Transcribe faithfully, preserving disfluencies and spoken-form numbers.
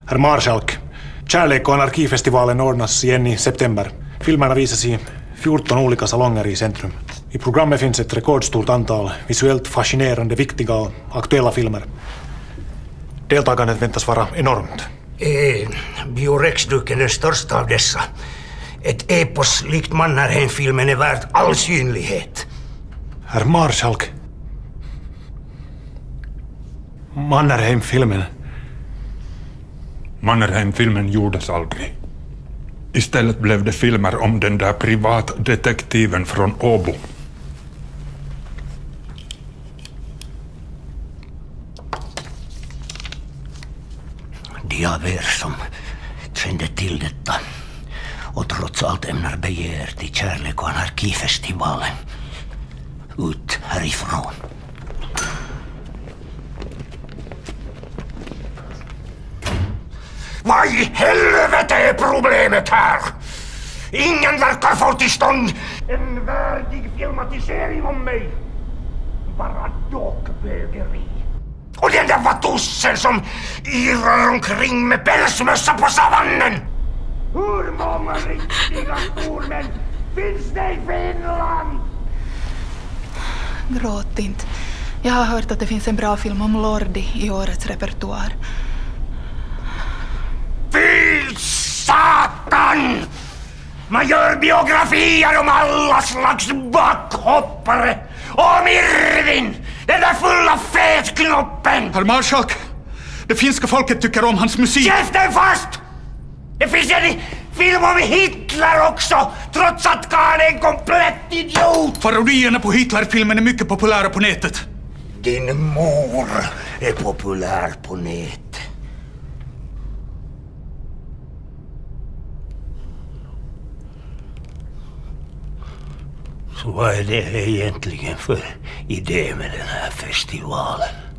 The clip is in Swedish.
Herr Marschalk, Kärlek och anarkifestivalen ordnas igen i september. Filmerna visas i fjorton olika salonger i centrum. I programmet finns ett rekordstort antal visuellt fascinerande, viktiga och aktuella filmer. Deltagandet väntas vara enormt. Eh, Biorexduken den största av dessa. Ett epos likt Mannerheim-filmen är värt all synlighet. Herr Marschalk. Mannerheim-filmen. Mannerheim-filmen gjordes aldrig. Istället blev det filmer om den där privatdetektiven från Åbo. De av er som kände till detta och trots allt ämnar begär till Kärlek och anarkifestivalen. Ut härifrån. Vad i helvete är problemet här? Ingen verkar få till stånd en värdig filmatisering om mig. Bara dockbögeri. Och den där vatussen som yrar omkring med pälsmössa på savannen. Hur många riktiga stormän finns det i Finland? Gråt inte. Jag har hört att det finns en bra film om Lordi i årets repertoar. Fy satan! Man gör biografier om alla slags backhoppare. Om Irvin, den där fulla fetknoppen! Herr Marschalk, det finska folket tycker om hans musik. Käften fast! Det finns en film om Hitler också, trots att han är en komplett idiot! Parodierna på Hitler-filmen är mycket populära på nätet. Din mor är populär på nätet. Så vad är det egentligen för idé med den här festivalen?